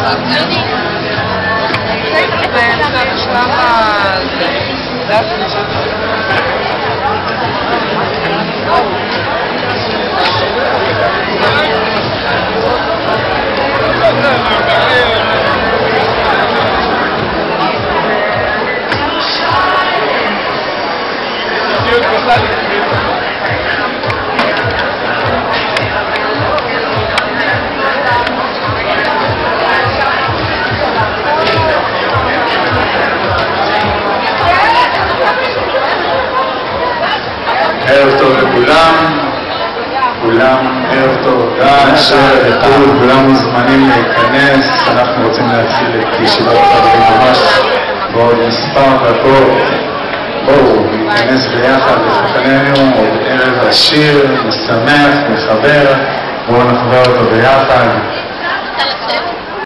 ערב טוב לכולם, ערב טוב, כולם מוזמנים להיכנס. אנחנו רוצים להתחיל את ישיבת חברים ממש בעוד מספר דקות. בואו ניכנס ביחד לשולחננו, עוד ערב עשיר, משמח, מחבר, בואו נחווה אותו ביחד.